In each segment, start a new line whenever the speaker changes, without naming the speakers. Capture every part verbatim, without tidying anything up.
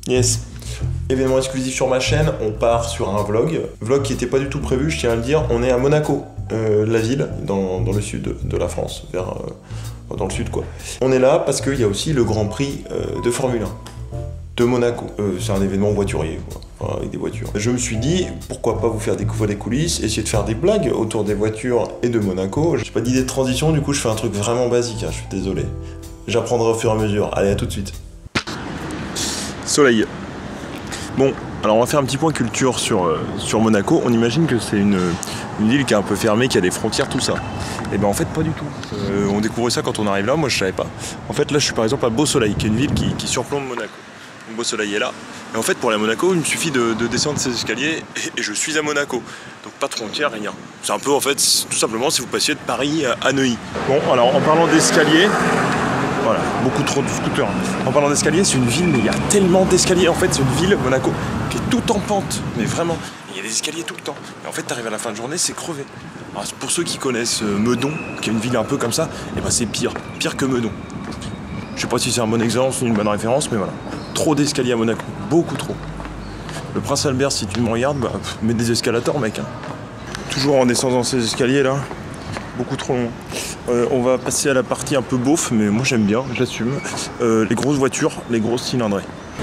Yes. Événement exclusif sur ma chaîne, on part sur un vlog. Vlog qui n'était pas du tout prévu, je tiens à le dire. On est à Monaco, euh, la ville, dans, dans le sud de la France, vers, euh, dans le sud quoi. On est là parce qu'il y a aussi le Grand Prix euh, de Formule un de Monaco. Euh, c'est un événement voiturier, quoi. Enfin, avec des voitures. Je me suis dit, pourquoi pas vous faire découvrir des coulisses, essayer de faire des blagues autour des voitures et de Monaco. J'ai pas d'idée de transition, du coup je fais un truc vraiment basique, hein, je suis désolé. J'apprendrai au fur et à mesure. Allez, à tout de suite. Soleil. Bon, alors on va faire un petit point culture sur, euh, sur Monaco. On imagine que c'est une, une ville qui est un peu fermée, qui a des frontières, tout ça. Et ben en fait pas du tout. Euh, on découvre ça quand on arrive là, moi je savais pas. En fait là je suis par exemple à Beau-Soleil, qui est une ville qui, qui surplombe Monaco. Donc Beau-Soleil est là. Et en fait pour aller à Monaco, il me suffit de, de descendre ces escaliers et, et je suis à Monaco. Donc pas de frontières, rien. C'est un peu en fait tout simplement si vous passiez de Paris à, à Neuilly. Bon alors en parlant d'escaliers, voilà, beaucoup trop de scooters. En parlant d'escalier, c'est une ville, mais il y a tellement d'escaliers. En fait, c'est une ville, Monaco, qui est tout en pente. Mais vraiment, il y a des escaliers tout le temps. Et en fait, t'arrives à la fin de journée, c'est crevé. Alors, pour ceux qui connaissent Meudon, qui est une ville un peu comme ça, et ben c'est pire. Pire que Meudon. Je sais pas si c'est un bon exemple ou une bonne référence, mais voilà. Trop d'escaliers à Monaco. Beaucoup trop. Le Prince Albert, si tu me regardes, bah, pff, mets des escalators, mec. Hein. Toujours en descendant ces escaliers là. Beaucoup trop long. Euh, on va passer à la partie un peu beauf, mais moi j'aime bien, j'assume. Euh, les grosses voitures, les grosses cylindrées.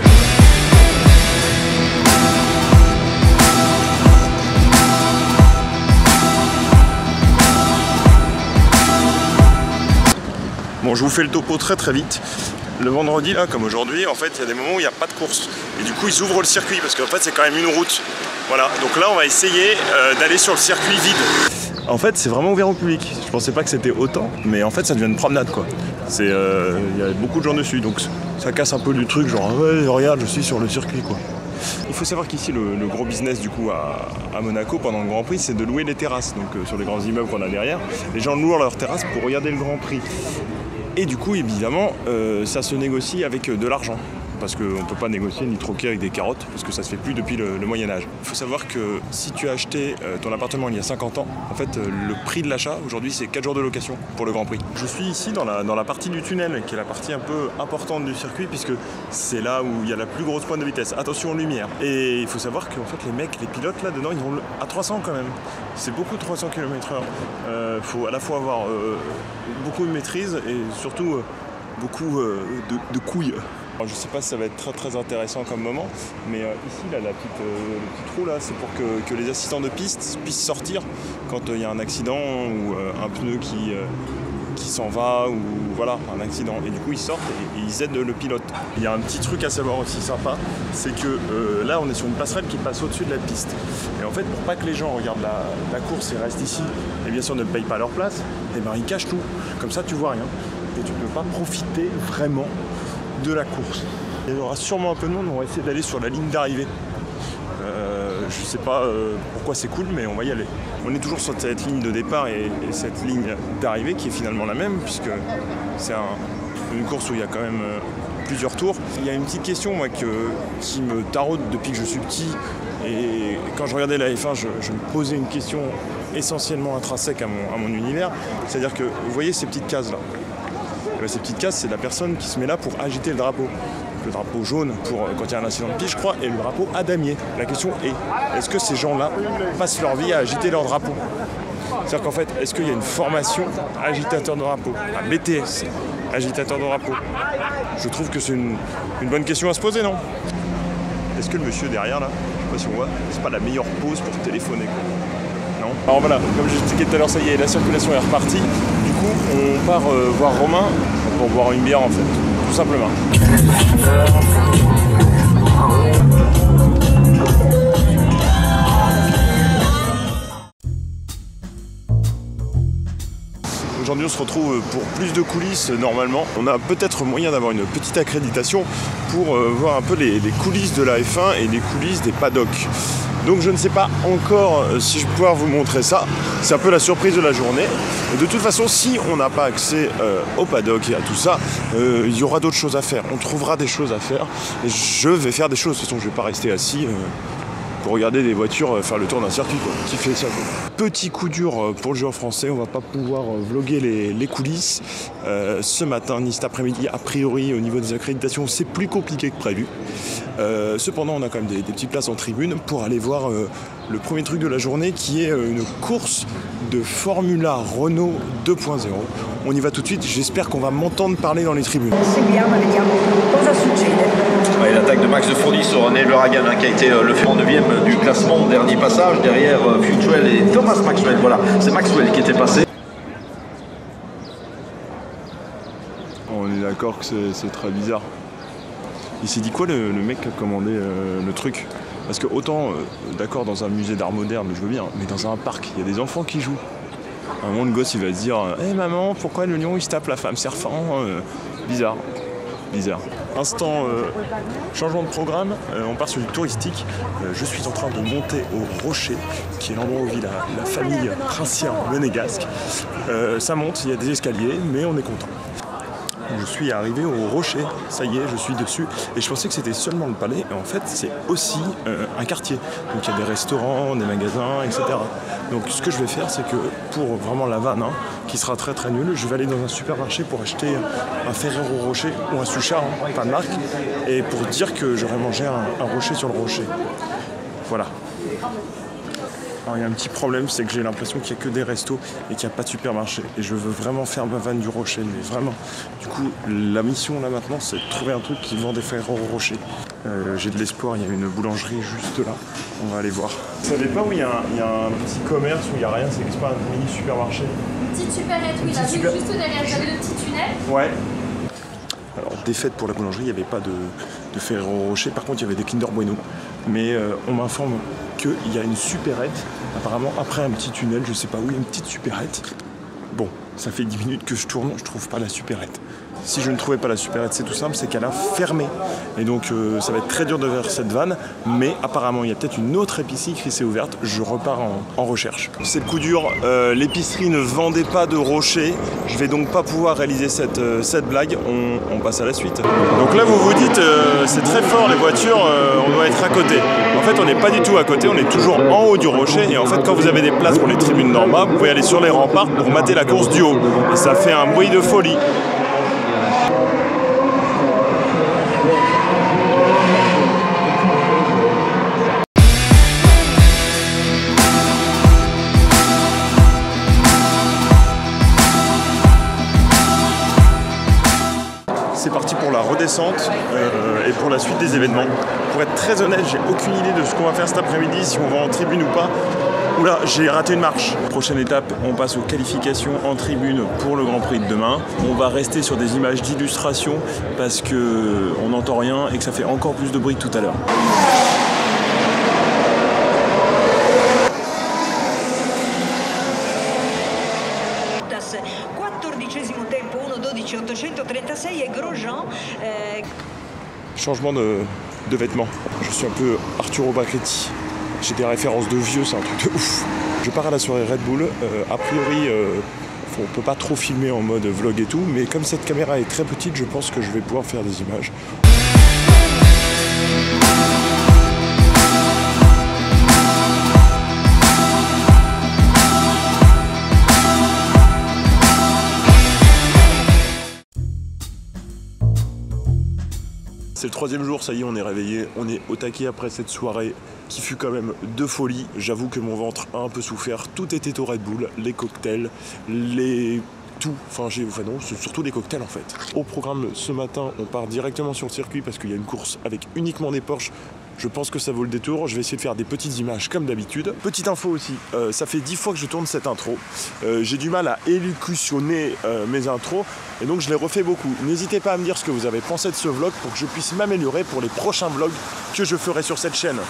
Bon, je vous fais le topo très très vite. Le vendredi, là, comme aujourd'hui, en fait, il y a des moments où il n'y a pas de course. Et du coup, ils ouvrent le circuit, parce qu'en fait, c'est quand même une route. Voilà, donc là, on va essayer euh, d'aller sur le circuit vide. En fait, c'est vraiment ouvert au public. Je pensais pas que c'était autant, mais en fait, ça devient une promenade, quoi. C'est, euh, y a beaucoup de gens dessus, donc ça casse un peu du truc, genre, ouais, regarde, je suis sur le circuit, quoi. Il faut savoir qu'ici, le, le gros business, du coup, à, à Monaco, pendant le Grand Prix, c'est de louer les terrasses. Donc, euh, sur les grands immeubles qu'on a derrière, les gens louent leurs terrasses pour regarder le Grand Prix. Et du coup, évidemment, euh, ça se négocie avec euh, de l'argent. Parce qu'on ne peut pas négocier ni troquer avec des carottes, parce que ça se fait plus depuis le, le Moyen-Âge. Il faut savoir que si tu as acheté euh, ton appartement il y a cinquante ans, en fait, euh, le prix de l'achat, aujourd'hui, c'est quatre jours de location pour le Grand Prix. Je suis ici dans la, dans la partie du tunnel, qui est la partie un peu importante du circuit, puisque c'est là où il y a la plus grosse pointe de vitesse. Attention aux lumières. Et il faut savoir qu'en fait, les mecs, les pilotes, là-dedans, ils roulent à trois cents quand même. C'est beaucoup de trois cents kilomètres heure. Il euh, faut à la fois avoir euh, beaucoup de maîtrise et surtout euh, beaucoup euh, de, de couilles. Alors, je sais pas si ça va être très très intéressant comme moment, mais euh, ici là, la petite, euh, le petit trou là, c'est pour que, que les assistants de piste puissent sortir quand il euh, y a un accident ou euh, un pneu qui, euh, qui s'en va ou voilà, un accident. Et du coup ils sortent et, et ils aident le pilote. Il y a un petit truc à savoir aussi sympa, c'est que euh, là on est sur une passerelle qui passe au-dessus de la piste. Et en fait pour pas que les gens regardent la, la course et restent ici, et bien sûr ne payent pas leur place, et ben ils cachent tout. Comme ça tu vois rien. Et tu peux pas profiter vraiment de la course. Il y aura sûrement un peu de monde, on va essayer d'aller sur la ligne d'arrivée. Euh, je sais pas euh, pourquoi c'est cool, mais on va y aller. On est toujours sur cette ligne de départ et, et cette ligne d'arrivée qui est finalement la même, puisque c'est un, une course où il y a quand même euh, plusieurs tours. Il y a une petite question moi, que, qui me taraude depuis que je suis petit, et quand je regardais la F un, je, je me posais une question essentiellement intrinsèque à mon, à mon univers, c'est-à-dire que vous voyez ces petites cases là. Et bien, ces petites cases, c'est la personne qui se met là pour agiter le drapeau. Le drapeau jaune pour quand il y a un incident de piste, je crois, et le drapeau à damier. La question est, est-ce que ces gens-là passent leur vie à agiter leur drapeau? C'est-à-dire qu'en fait, est-ce qu'il y a une formation agitateur de drapeau, un B T S, agitateur de drapeau? Je trouve que c'est une, une bonne question à se poser, non? Est-ce que le monsieur derrière, là, je sais pas si on voit, c'est pas la meilleure pause pour téléphoner, quoi? Non. Alors voilà, comme je expliquais tout à l'heure, ça y est, la circulation est repartie. Du coup, on part euh, voir Romain pour boire une bière en fait, tout simplement. Aujourd'hui, on se retrouve pour plus de coulisses normalement. On a peut-être moyen d'avoir une petite accréditation pour euh, voir un peu les, les coulisses de la F un et les coulisses des paddocks. Donc je ne sais pas encore si je vais pouvoir vous montrer ça. C'est un peu la surprise de la journée. Et de toute façon, si on n'a pas accès euh, au paddock et à tout ça, euh, il y aura d'autres choses à faire. On trouvera des choses à faire. Et je vais faire des choses. De toute façon, je ne vais pas rester assis. Euh, pour regarder des voitures faire le tour d'un circuit, quoi. Qui fait ça, quoi. Petit coup dur pour le joueur français, on va pas pouvoir vlogger les, les coulisses euh, ce matin ni cet après-midi. A priori, au niveau des accréditations, c'est plus compliqué que prévu. Euh, cependant, on a quand même des, des petites places en tribune pour aller voir euh, le premier truc de la journée, qui est euh, une course de Formula Renault deux point zéro. On y va tout de suite, j'espère qu'on va m'entendre parler dans les tribunes.
Ouais, l'attaque de Max de Fourny sur Neil Ragan, hein, qui a été euh, le fait en neuvième du classement, dernier passage derrière euh, Futrell et Thomas Maxwell. Voilà, c'est Maxwell qui était passé.
On est d'accord que c'est très bizarre. Il s'est dit quoi le, le mec qui a commandé euh, le truc? Parce que autant, euh, d'accord, dans un musée d'art moderne, je veux bien, mais dans un parc, il y a des enfants qui jouent. À un moment, le gosse, il va se dire « Hé hey, maman, pourquoi le lion, il se tape la femme serpent euh, ?» Bizarre. Bizarre. Instant euh, changement de programme, euh, on part sur du touristique. Euh, je suis en train de monter au Rocher, qui est l'endroit où vit la, la famille princière monégasque. Euh, ça monte, il y a des escaliers, mais on est content. Je suis arrivé au Rocher, ça y est, je suis dessus. Et je pensais que c'était seulement le palais, et en fait c'est aussi euh, un quartier. Donc il y a des restaurants, des magasins, et cetera. Donc ce que je vais faire, c'est que pour vraiment la vanne, hein, qui sera très très nulle, je vais aller dans un supermarché pour acheter un Ferrero Rocher ou un Suchard, hein, pas de marque, et pour dire que j'aurais mangé un, un rocher sur le rocher. Voilà. Alors, il y a un petit problème, c'est que j'ai l'impression qu'il n'y a que des restos et qu'il n'y a pas de supermarché. Et je veux vraiment faire ma vanne du rocher, mais vraiment. Du coup, la mission là maintenant, c'est de trouver un truc qui vend des Ferrero Rocher. Euh, j'ai de l'espoir, il y a une boulangerie juste là. On va aller voir. Vous savez pas où il y, y a un petit commerce où il n'y a rien, c'est que c'est pas un mini supermarché?
Petite supérette, oui, là, super... juste derrière, vous avez le petit tunnel.
Ouais. Alors, défaite pour la boulangerie, il n'y avait pas de, de Ferrero Rocher. Par contre, il y avait des Kinder Bueno. Mais euh, on m'informe qu'il y a une supérette, apparemment après un petit tunnel, je sais pas où, il y a une petite supérette. Bon, ça fait dix minutes que je tourne, je trouve pas la supérette. Si je ne trouvais pas la supérette, c'est tout simple, c'est qu'elle a fermé. Et donc euh, ça va être très dur de faire cette vanne, mais apparemment il y a peut-être une autre épicerie qui s'est ouverte, je repars en, en recherche. C'est le coup dur, euh, l'épicerie ne vendait pas de rocher, je vais donc pas pouvoir réaliser cette, euh, cette blague, on, on passe à la suite. Donc là vous vous dites, euh, c'est très fort les voitures, euh, on doit être à côté. En fait on n'est pas du tout à côté, on est toujours en haut du rocher, et en fait quand vous avez des places pour les tribunes normales, vous pouvez aller sur les remparts pour mater la course du haut. Et ça fait un bruit de folie. C'est parti pour la redescente euh, et pour la suite des événements. Pour être très honnête, j'ai aucune idée de ce qu'on va faire cet après-midi, si on va en tribune ou pas. Oula, j'ai raté une marche. Prochaine étape, on passe aux qualifications en tribune pour le Grand Prix de demain. On va rester sur des images d'illustration parce qu'on n'entend rien et que ça fait encore plus de bruit que tout à l'heure. Changement de, de vêtements. Je suis un peu Arturo Bacchetti. J'ai des références de vieux, c'est un truc de ouf. Je pars à la soirée Red Bull. Euh, a priori, euh, on peut pas trop filmer en mode vlog et tout, mais comme cette caméra est très petite, je pense que je vais pouvoir faire des images. C'est le troisième jour, ça y est, on est réveillé, on est au taquet après cette soirée qui fut quand même de folie. J'avoue que mon ventre a un peu souffert, tout était au Red Bull, les cocktails, les... tout, enfin, j'ai... enfin non, c'est surtout les cocktails en fait. Au programme ce matin, on part directement sur le circuit parce qu'il y a une course avec uniquement des Porsche. Je pense que ça vaut le détour, je vais essayer de faire des petites images comme d'habitude. Petite info aussi, euh, ça fait dix fois que je tourne cette intro. Euh, j'ai du mal à élocutionner euh, mes intros et donc je les refais beaucoup. N'hésitez pas à me dire ce que vous avez pensé de ce vlog pour que je puisse m'améliorer pour les prochains vlogs que je ferai sur cette chaîne.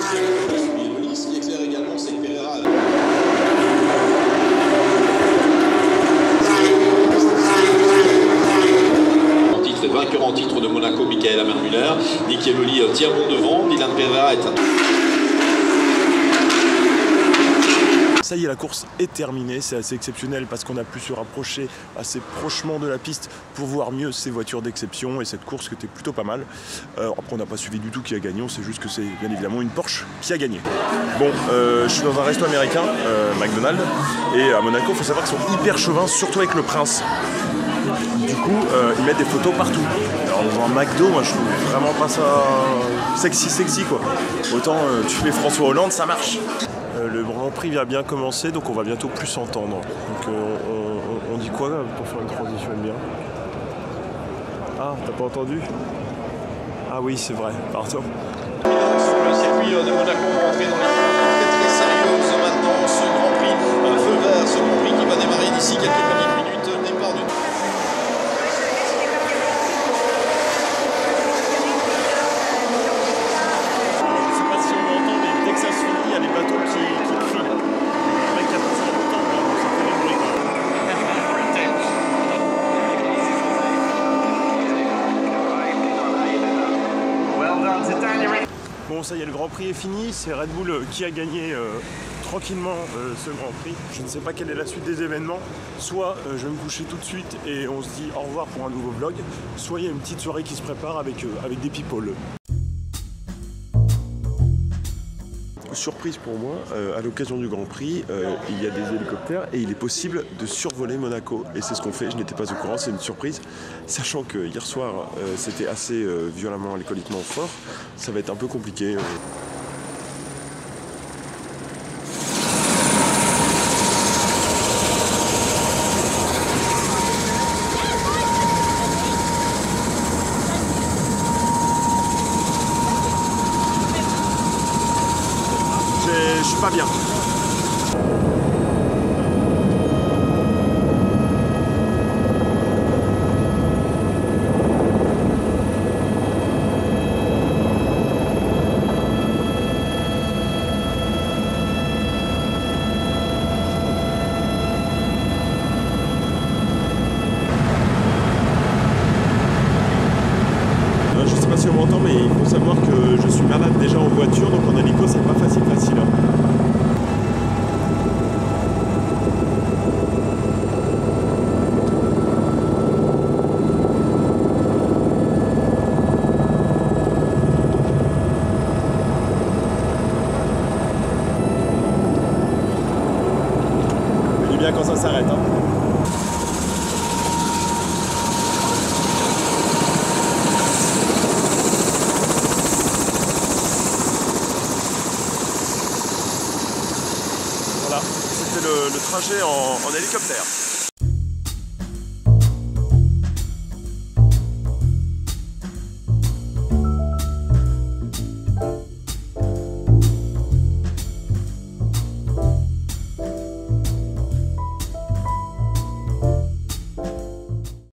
Vainqueur en titre de Monaco, Michael Hammermüller. Nicky Eboli tient bon devant. Dylan Pereira est un...
ça y est, la course est terminée. C'est assez exceptionnel parce qu'on a pu se rapprocher assez prochement de la piste pour voir mieux ces voitures d'exception et cette course qui était plutôt pas mal. Euh, après, on n'a pas suivi du tout qui a gagné. On sait juste que c'est bien évidemment une Porsche qui a gagné. Bon, euh, je suis dans un resto américain, euh, McDonald's, et à Monaco, il faut savoir qu'ils sont hyper chauvins, surtout avec le prince. Du coup, euh, ils mettent des photos partout. Alors, dans un McDo, moi, je trouve vraiment pas ça sexy, sexy quoi. Autant euh, tu fais François Hollande, ça marche. Euh, le Grand Prix vient bien commencer, donc on va bientôt plus s'entendre. Donc, euh, on, on, on dit quoi là, pour faire une transition bien? Ah, t'as pas entendu? Ah oui, c'est vrai, pardon.
Sur le circuit de Monaco, on va entrer dans les phrases très très sérieuses maintenant. Ce Grand Prix, un feu vert, ce Grand Prix qui va démarrer d'ici quelques petites minutes. Le départ du...
Bon, ça y est, le Grand Prix est fini, c'est Red Bull qui a gagné euh, tranquillement euh, ce Grand Prix. Je ne sais pas quelle est la suite des événements. Soit euh, je vais me coucher tout de suite et on se dit au revoir pour un nouveau vlog, soit il y a une petite soirée qui se prépare avec, euh, avec des people. Surprise pour moi, euh, à l'occasion du Grand Prix, euh, il y a des hélicoptères et il est possible de survoler Monaco. Et c'est ce qu'on fait, je n'étais pas au courant, c'est une surprise. Sachant que hier soir, euh, c'était assez euh, violemment alcooliquement fort, ça va être un peu compliqué. Euh. Je suis pas bien. Je sais pas si on m'entend, mais il faut savoir que je suis malade déjà en voiture, donc en hélico c'est pas facile facile. Hein. Je dis bien quand ça s'arrête. Hein. C'était le, le trajet en, en hélicoptère.